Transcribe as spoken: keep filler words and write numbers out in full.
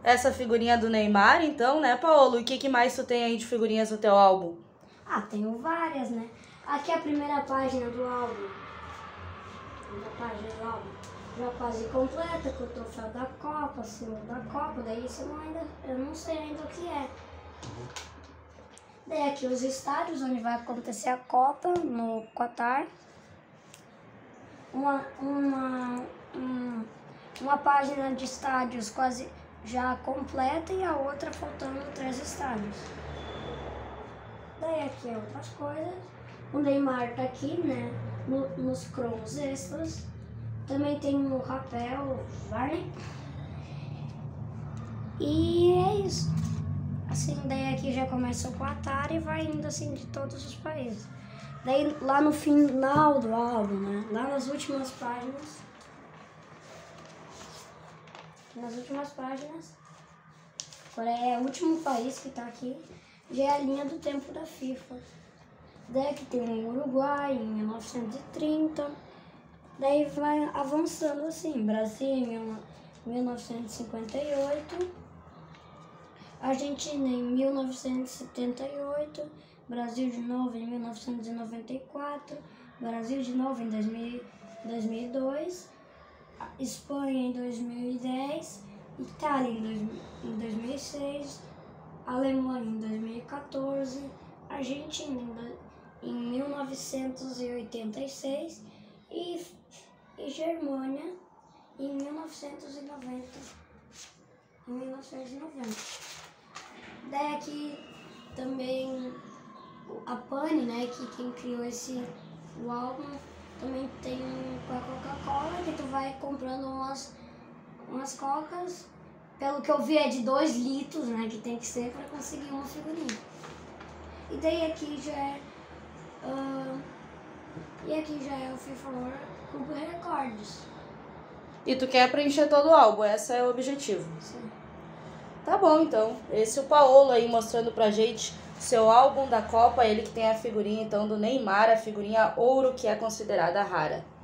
essa figurinha do Neymar, então, né, Paolo? E o que, que mais tu tem aí de figurinhas no teu álbum? Ah, tenho várias, né? Aqui é a primeira página do álbum. A página do álbum. Já quase completa, com o troféu da Copa, símbolo da Copa, daí isso eu não, ainda, eu não sei ainda o que é. Daí aqui os estádios onde vai acontecer a Copa, no Qatar. Uma, uma, um, uma página de estádios quase já completa e a outra faltando três estádios. Daí aqui é outras coisas. O Neymar tá aqui, né, no, nos cromos extras. Também tem o rapel Varney. E é isso. Assim, daí aqui já começa o Qatar e vai indo assim de todos os países. Daí lá no final do álbum, né, lá nas últimas páginas, nas últimas páginas, Coreia é o último país que tá aqui, já é a linha do tempo da FIFA. Daí aqui tem o Uruguai em mil novecentos e trinta, daí vai avançando assim, Brasil em mil novecentos e cinquenta e oito, Argentina em mil novecentos e setenta e oito, Brasil de novo em mil novecentos e noventa e quatro, Brasil de novo em dois mil e dois, Espanha em dois mil e dez, Itália em dois mil e seis, Alemanha em dois mil e quatorze, Argentina em mil novecentos e oitenta e seis e, e Germânia em mil novecentos e noventa. Em mil novecentos e noventa. Daí aqui também a Pani, né, que quem criou esse o álbum, também tem com a Coca-Cola, que tu vai comprando umas, umas cocas. Pelo que eu vi é de dois litros, né, que tem que ser para conseguir uma figurinha. E daí aqui já é uh, e aqui já é o FIFA World Cup Records. E tu quer preencher todo o álbum, esse é o objetivo. Sim. Tá bom, então. Esse é o Paolo aí mostrando pra gente seu álbum da Copa, ele que tem a figurinha então do Neymar, a figurinha ouro que é considerada rara.